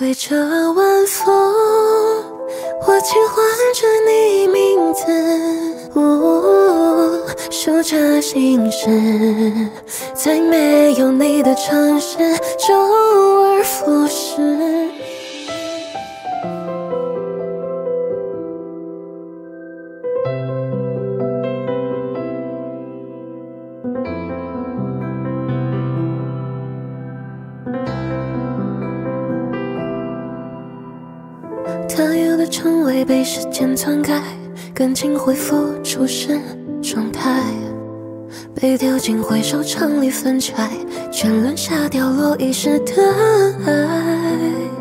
对着晚风，我轻唤着你名字，数着心事，在没有你的城市，周而复始。特有的称谓被时间篡改，感情恢复初始状态，被丢进回收厂里分拆，却沦下掉落遗失的爱。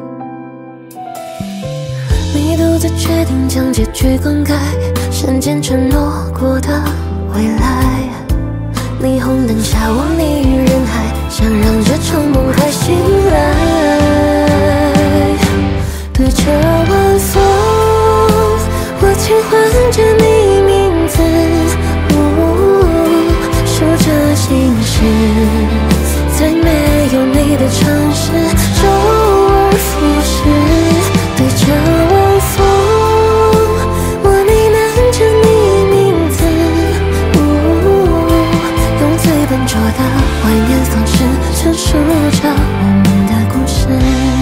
你独自决定将结局更改，瞬间承诺过的未来。霓虹灯下我迷于人海，想让这场梦还醒来。对着晚风，我轻唤着你名字，数着心事，在没有你的城市，周而复始。对着晚风，我呢喃着你名字，用最笨拙的怀念方式陈述着我们的故事。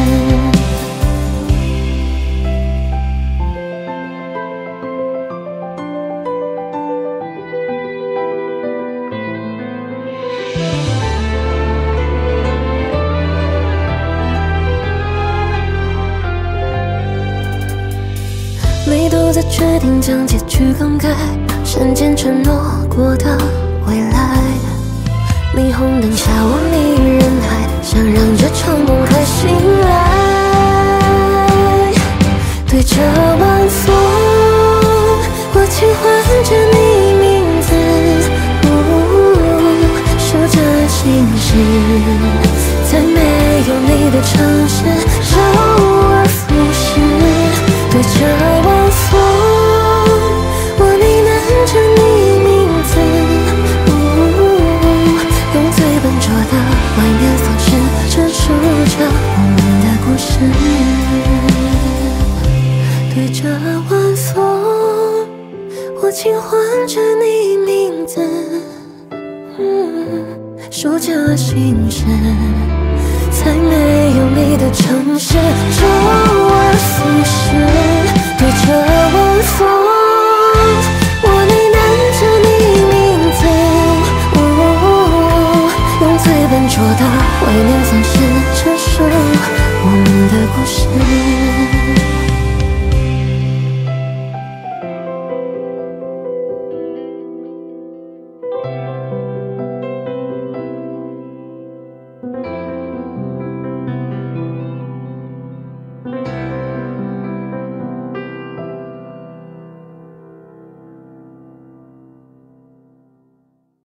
你独自决定将结局更改，瞬间承诺过的未来。霓虹灯下我迷于人海，想让这场梦还醒来。对着晚风，我轻唤着你名字，数着心事，在没有你的城市，周而复始。对着晚风，我呢喃着你名字，用最笨拙的怀念方式陈述着我们的故事。对着晚风，我轻唤着你名字，数着心事，在没有你的城市，周而复始。